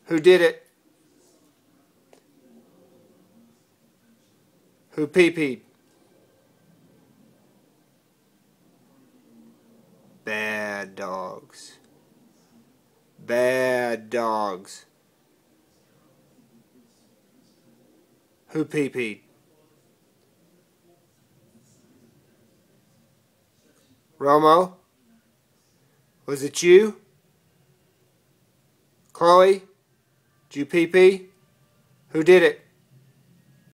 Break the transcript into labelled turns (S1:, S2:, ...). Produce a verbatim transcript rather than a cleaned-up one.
S1: Who did it? Who pee-peed? Bad dogs. Bad dogs. Who pee-peed? Romo? Was it you? Chloe? Did you pee-pee? Who did it?